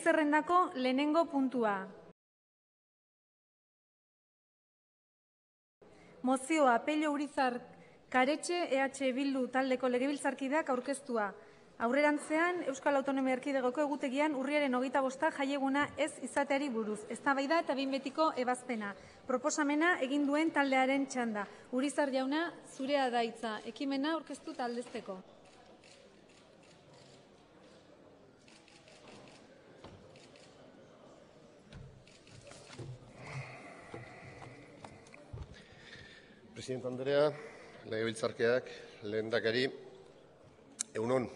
zerrendako lehenengo puntua. Mozioa Pello Urizar Karetxe EH Bildu taldeko legebiltzarkideak aurkeztua. Aurrerantzean Euskal Autonomia Erkidegoko egutegian urriaren 25 jaieguna ez izateari buruz. Eztabaida eta behin betiko ebazpena. Proposamena egin duen taldearen txanda. Urizar jauna, zurea da hitza. Ekimena aurkeztu eta aldezteko. Presidente Andrea, legebiltzarkideak, lehendakari, egun on.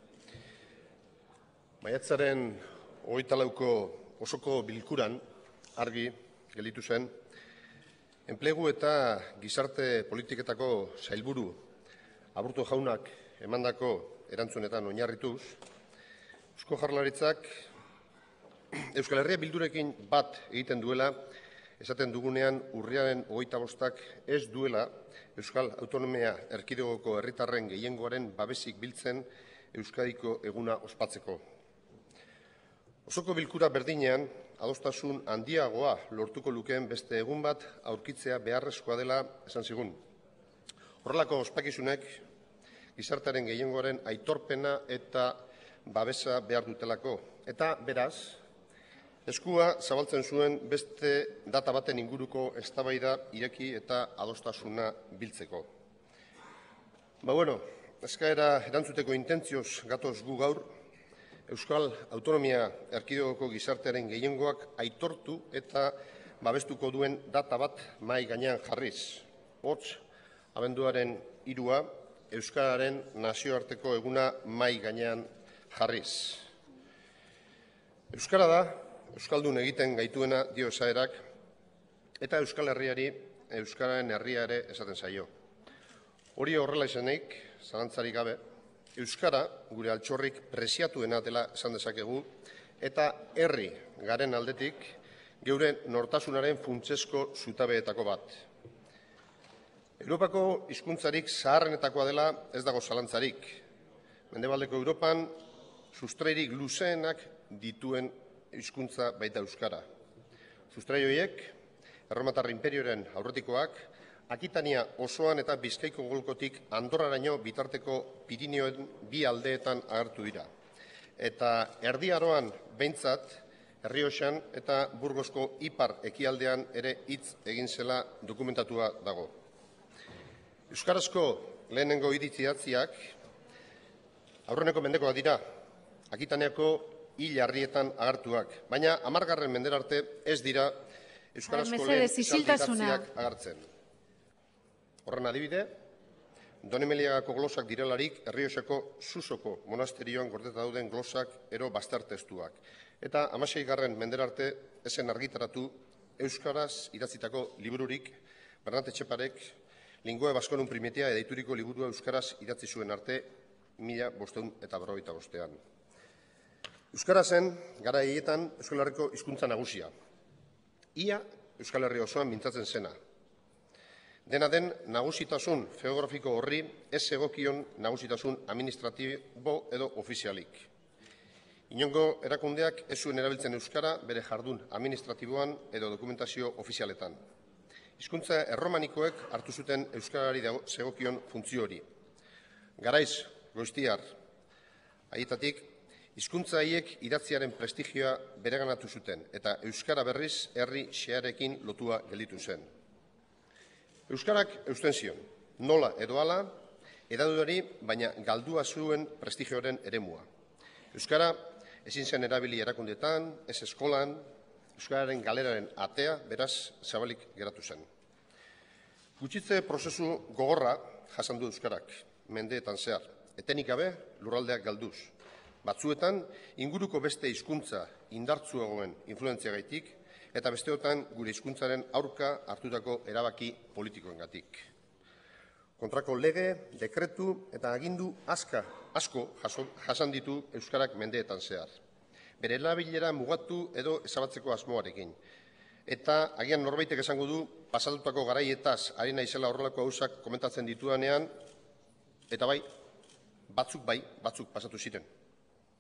Maiatzaren 24ko osoko bilkuran argi gelditu zen, enplegu eta gizarte politiketako sailburu Aburto jaunak emandako erantzunetan oinarrituz, Eusko Jaurlaritzak Euskal Herria Bildurekin bat egiten duela, esaten dugunean urriaren 25ak ez duela Euskal Autonomia Erkidegoko herritarren gehiengoaren babesik biltzen Euskadiko eguna ospatzeko. Osoko bilkura berdinean, adostasun handiagoa lortuko lukeen beste egun bat aurkitzea beharrezkoa dela esan zigun. Horrelako ospakizunek gizartearen gehiengoaren aitorpena eta babesa behar dutelako. Eta beraz, eskua zabaltzen zuen beste data baten inguruko eztabaida ireki eta adostasuna biltzeko. Eskaera erantzuteko intentzioz gatoz gu gaur, Euskal Autonomia Erkidegoko gizartearen gehiengoak aitortu eta babestuko duen data bat mahai gainean jarriz. Hots, abenduaren 3 Euskararen nazioarteko eguna mahai gainean jarriz. Euskara da euskaldun egiten gaituena dio esaerak, eta Euskal Herriari Euskararen herria ere esaten zaio. Hori horrela izanik, zalantzarik gabe, Euskara gure altxorrik preziatuena dela esan dezakegu, eta herri garen aldetik geure nortasunaren funtsezko zutabeetako bat. Europako hizkuntzarik zaharrenetakoa dela ez dago zalantzarik. Mendebaldeko Europan sustrairik luzeenak dituen hizkuntza baita euskara. Sustrai horiek, Erromatar Inperioaren aurretikoak, Akitania osoan eta Bizkaiko golkotik Andorraraino bitarteko Pirineoen bi aldeetan agertu dira. Eta Erdi Aroan behintzat, Errioxan eta Burgosko ipar ekialdean ere hitz egin zela dokumentatua dago. Euskarazko lehenengo idatziak aurreneko mendekoak dira, Akitaniako hil-harrietan agertuak, baina 10. mendera arte ez dira euskarazko lehen idatziak agertzen. Horren adibide, Donemeliagako glosak direlarik Errioxako Susoko monasterioan gordeta dauden glosak ero bastar testuak. Eta 16. mendera arte esen argitaratu euskaraz idatzitako libururik Bernat Etxeparek Lingoa Baskonun Primitia edaituriko liburua euskaraz idatzi zuen arte 1555. Euskara zen, gara haietan, Euskal Herriko hizkuntza nagusia. Ia Euskal Herri osoan mintzatzen zena. Dena den, nagusitasun geografiko horri ez egokion nagusitasun administratibo edo ofizialik. Inongo erakundeak ez zuen erabiltzen euskara bere jardun administratiboan edo dokumentazio ofizialetan. Hizkuntza erromanikoek hartu zuten euskarari zegokion funtzio hori. Garaiz, Goiztiar, haietatik, hizkuntza haiek idatziaren prestigioa bereganatu zuten eta euskara berriz herri xearekin lotua gelditu zen. Euskarak eusten zion, nola edo hala, edadurari baina galdua zuen prestigioaren eremua. Euskara ezin zen erabili erakundetan, ez eskolan, euskararen galeraren atea beraz zabalik geratu zen. Gutxitze prozesu gogorra jasan du euskarak, mendeetan zehar, etenik gabe lurraldeak galduz. Batzuetan, inguruko beste hizkuntza indartsuagoen influentziagaitik, eta besteotan gure hizkuntzaren aurka hartutako erabaki politikoengatik. Kontrako lege, dekretu eta agindu asko jasan ditu euskarak mendeetan zehar. Bere erabilera mugatu edo ezabatzeko asmoarekin. Eta agian norbaitek esango du pasatutako garaietaz ari naizela horrelako gauzak komentatzen ditudanean, eta bai, batzuk pasatu ziren.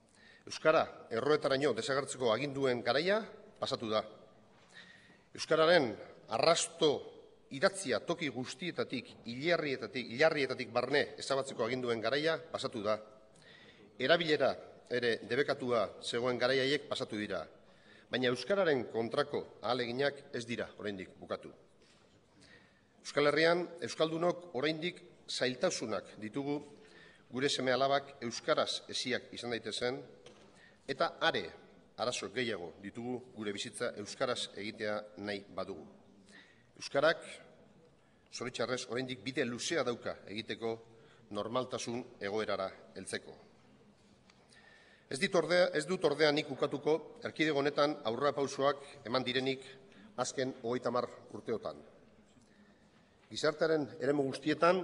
Euskara erroetaraino desagertzeko aginduen garaia pasatu da. Euskararen arrasto idatzia toki guztietatik, hilarrietatik barne ezabatzeko aginduen garaia pasatu da. Erabilera ere debekatua zegoen garaiaiek pasatu dira. Baina euskararen kontrako ahaleginak ez dira oraindik bukatu. Euskal Herrian euskaldunok oraindik zailtasunak ditugu gure seme-alabak euskaraz hesiak izan daitezen eta are arazo gehiago ditugu gure bizitza euskaraz egitea nahi badugu. Euskarak zoritxarrez oraindik bide luzea dauka egiteko normaltasun egoerara heltzeko. Ez dut ordea nik ukatuko erkidego honetan aurrerapausoak eman direnik azken 30 urteotan. Gizartearen eremu guztietan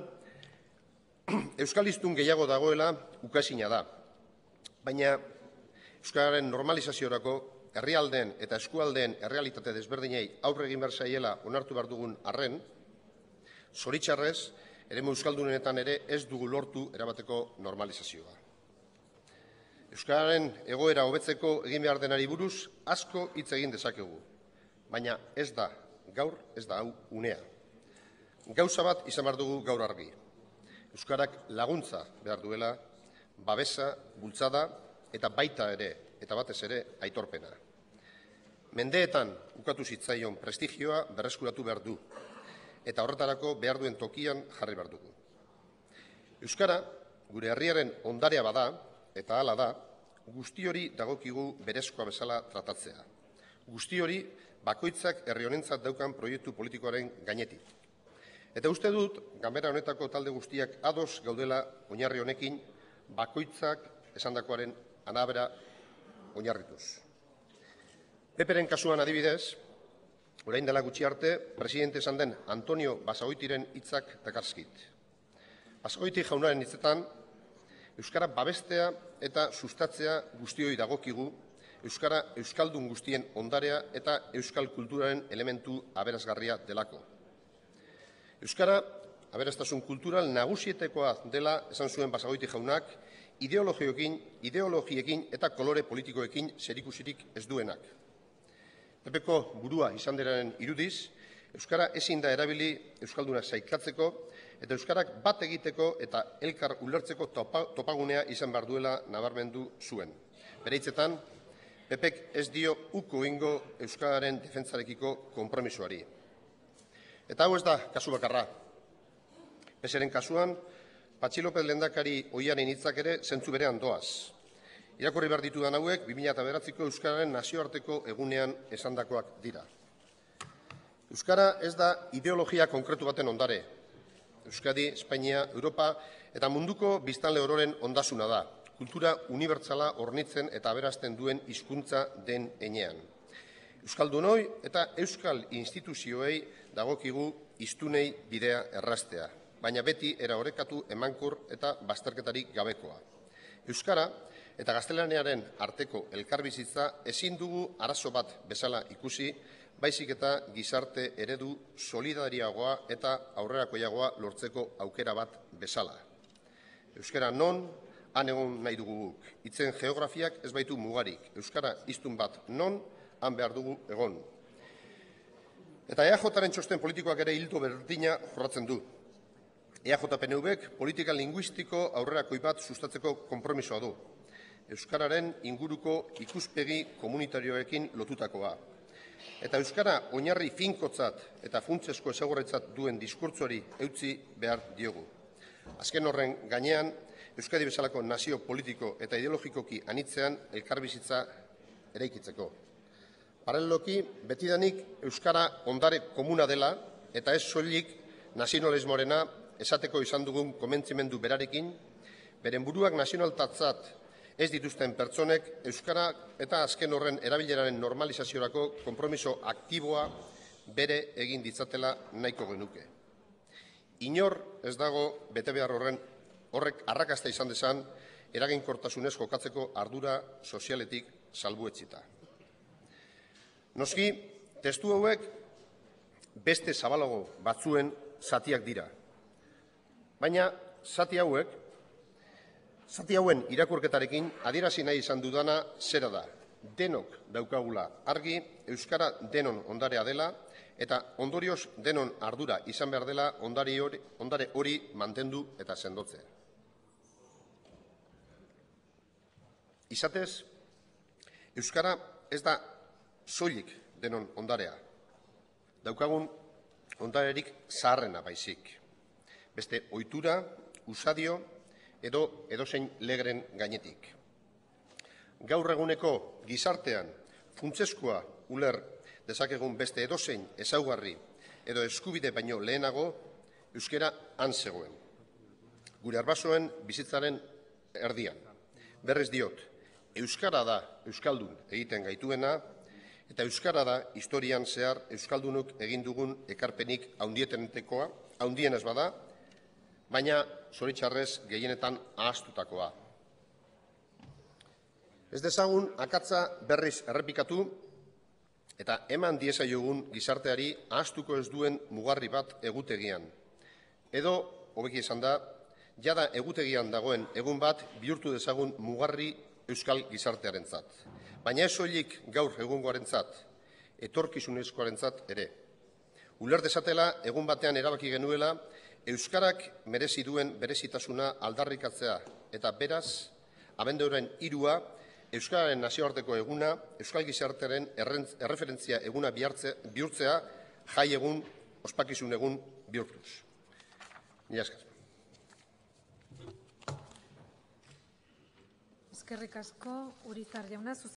euskaliztun gehiago dagoela ukaezina da. Baina euskararen normalizaziorako herrialdeen eta eskualdeen errealitate desberdinei aurre egin behar zaiela onartu behar dugun arren, zoritxarrez eremu euskaldunetan ere ez dugu lortu erabateko normalizazioa. Euskararen egoera hobetzeko egin behar denari buruz asko hitz egin dezakegu, baina ez da gaur, ez da hau unea. Gauza bat izan behar dugu gaur argi. Euskarak laguntza behar duela, babesa, bultzada eta baita ere, eta batez ere aitorpena. Mendeetan ukatu zitzaion prestigioa berreskuratu behar du, eta horretarako behar duen tokian jarri behar dugu. Euskara, gure herriaren ondarea bada, eta hala da, guzti hori dagokigu berezkoa bezala tratatzea. Guzti hori bakoitzak herri honentzat daukan proiektu politikoaren gainetik. Eta uste dut, ganbera honetako talde guztiak ados gaudela oinarri honekin, bakoitzak esandakoaren arabera oinarrituz. Peperen kasuan adibidez, orain dela gutxi arte, presidente esan den Antonio Basagoitiren hitzak dakarzkit. Basagoiti jaunaren hitzetan, euskara babestea eta sustatzea guztioi dagokigu, euskara euskaldun guztien ondarea eta euskal kulturaren elementu aberasgarria delako. Euskara aberastasun kultural nagusietekoa dela esan zuen Basagoiti jaunak, ideologiekin eta kolore politikoekin zerikusirik ez duenak. Pepeko burua izan deraren irudiz, euskara ezin da erabili euskalduna sailkatzeko eta euskarak bat egiteko eta elkar ulertzeko topagunea izan behar duela nabarmendu zuen. Bere hitzetan, Pepek ez dio uko egingo euskararen defentsarekiko konpromisoari. Eta hau ez da kasu bakarra. Peseren kasuan, Patxi López lehendakari ohiaren hitzak ere zentzu berean doaz. Irakurri behar ditudan hauek 2009ko euskararen nazioarteko egunean esandakoak dira. Euskara ez da ideologia konkretu baten ondare. Euskadi, Espainia, Europa eta munduko biztanle ororen ondasuna da. Kultura unibertsala hornitzen eta aberazten duen hizkuntza den heinean. Euskaldunoi eta euskal instituzioei dagokigu hiztunei bidea erraztea, baina beti era orekatu emankur eta bazterketarik gabekoa. Euskara eta gaztelaniaren arteko elkarbizitza ezin dugu arazo bat bezala ikusi, baizik eta gizarte eredu solidariagoa eta aurrerakoiagoa lortzeko aukera bat bezala. Euskara non, han egon nahi dugu guk. Hitzen geografiak ez baitu mugarik. Euskara hiztun bat non, han behar dugu egon. Eta EAJaren txosten politikoak ere ildo berdina jorratzen du. EAJ-PNVek politika linguistiko aurrerakoi bat sustatzeko konpromisoa du. Euskararen inguruko ikuspegi komunitarioekin lotutakoa. Eta euskara oinarri finkotzat eta funtsezko ezagurretzat duen diskurtsoari eutsi behar diogu. Azken horren gainean, Euskadi bezalako nazio politiko eta ideologikoki anitzean elkarbizitza eraikitzeko. Paraleloki, betidanik euskara ondare komuna dela eta ez soilik nazionalismoarena esateko izan dugun konbentzimendu berarekin, beren buruak nazionaltatzat ez dituzten pertsonek euskara eta azken horren erabileraren normalizaziorako konpromiso aktiboa bere egin ditzatela nahiko genuke. Inor ez dago betebehar horrek arrakasta izan dezan eraginkortasunez jokatzeko ardura sozialetik salbuetsita. Noski, testu hauek beste zabalago batzuen zatiak dira. Baina zati hauek Zati hauen irakurketarekin adierazi nahi izan dudana zera da. Denok daukagula argi euskara denon ondarea dela eta ondorioz denon ardura izan behar dela ondare hori mantendu eta sendotzea. Izatez, euskara ez da soilik denon ondarea. Daukagun ondarerik zaharrena baizik. Beste ohitura, usadio edo edozein legeren gainetik. Gaur eguneko gizartean funtsezkoa uler dezakegun beste edozein ezaugarri edo eskubide baino lehenago euskara han zegoen. Gure arbasoen bizitzaren erdian. Berriz diot, euskara da euskaldun egiten gaituena eta euskara da historian zehar euskaldunok egin dugun ekarpenik handienez bada, baina zoritxarrez gehienetan ahaztutakoa. Ez dezagun akatsa berriz errepikatu eta eman diezaiogun gizarteari ahaztuko ez duen mugarri bat egutegian. Edo, hobeki esan da, jada egutegian dagoen egun bat bihurtu dezagun mugarri euskal gizartearentzat. Baina ez soilik gaur egungoarentzat, etorkizunezkoarentzat ere. Uler dezatela egun batean erabaki genuela euskarak merezi duen berezitasuna aldarrikatzea eta beraz, abenduaren 3 euskararen nazioarteko eguna, euskal gizartearen erreferentzia eguna bihurtzea jai egun, ospakizun egun bihurtuz. Mila esker. Eskerrik asko, Urizar jauna.